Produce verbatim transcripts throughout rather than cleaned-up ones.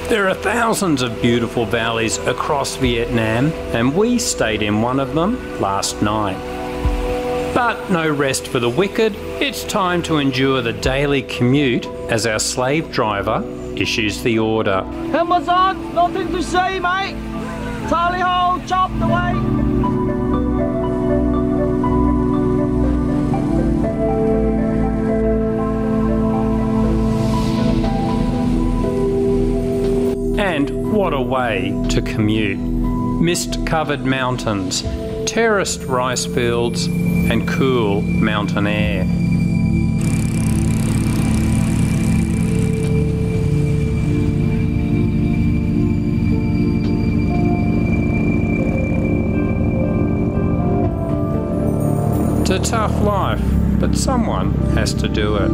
There are thousands of beautiful valleys across Vietnam, and we stayed in one of them last night. But no rest for the wicked. It's time to endure the daily commute as our slave driver issues the order. Amazon, nothing to say, mate. Tally ho, chop the way. And what a way to commute. Mist-covered mountains, terraced rice fields and cool mountain air. It's a tough life, but someone has to do it.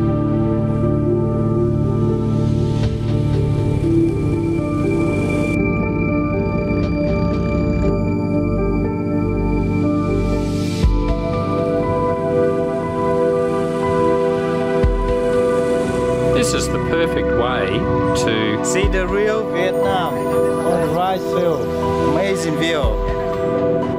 This is the perfect way to see the real Vietnam on the rice field. Amazing view.